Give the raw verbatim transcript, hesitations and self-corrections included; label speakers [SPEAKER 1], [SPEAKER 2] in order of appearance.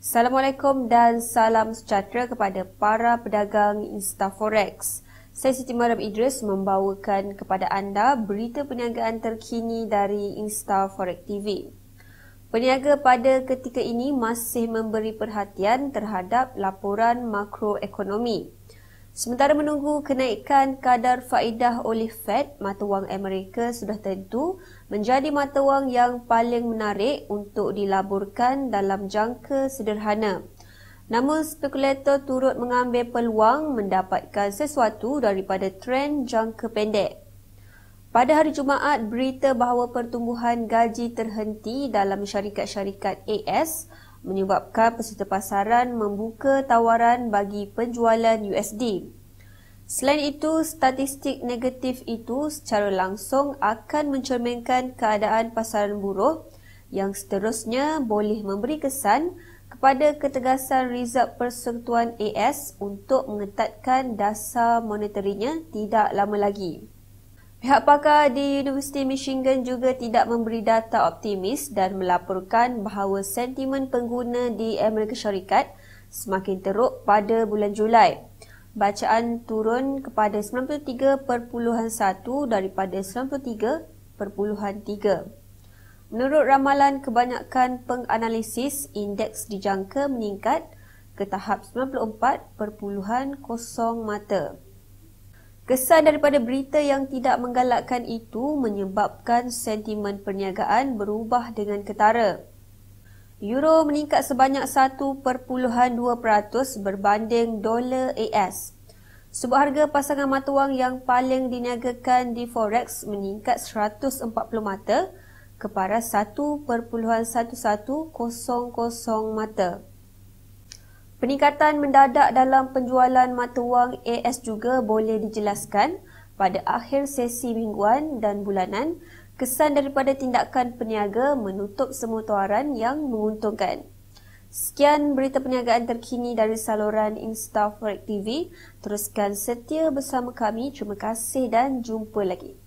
[SPEAKER 1] Assalamualaikum dan salam sejahtera kepada para pedagang Instaforex. Saya Siti Mariam Idris membawakan kepada anda berita perniagaan terkini dari Instaforex T V. Peniaga pada ketika ini masih memberi perhatian terhadap laporan makroekonomi. Sementara menunggu kenaikan kadar faedah oleh Fed, mata wang Amerika sudah tentu menjadi mata wang yang paling menarik untuk dilaburkan dalam jangka sederhana. Namun spekulator turut mengambil peluang mendapatkan sesuatu daripada trend jangka pendek. Pada hari Jumaat, berita bahawa pertumbuhan gaji terhenti dalam syarikat-syarikat A S menyebabkan peserta pasaran membuka tawaran bagi penjualan U S D. Selain itu, statistik negatif itu secara langsung akan mencerminkan keadaan pasaran buruh yang seterusnya boleh memberi kesan kepada ketegasan Reserve Persekutuan A S untuk mengetatkan dasar moneterinya tidak lama lagi. Pihak pakar di Universiti Michigan juga tidak memberi data optimis dan melaporkan bahawa sentimen pengguna di Amerika Syarikat semakin teruk pada bulan Julai. Bacaan turun kepada sembilan puluh tiga perpuluhan satu daripada sembilan puluh tiga perpuluhan tiga. Menurut ramalan kebanyakan penganalisis, indeks dijangka meningkat ke tahap sembilan puluh empat perpuluhan kosong mata. Kesan daripada berita yang tidak menggalakkan itu menyebabkan sentimen perniagaan berubah dengan ketara. Euro meningkat sebanyak satu perpuluhan dua peratus berbanding dolar A S. Sebuah harga pasangan mata wang yang paling diniagakan di Forex meningkat seratus empat puluh mata ke paras satu perpuluhan satu satu kosong kosong mata. Peningkatan mendadak dalam penjualan mata wang A S juga boleh dijelaskan pada akhir sesi mingguan dan bulanan, kesan daripada tindakan peniaga menutup semua tawaran yang menguntungkan. Sekian berita perniagaan terkini dari saluran Instaforex T V. Teruskan setia bersama kami. Terima kasih dan jumpa lagi.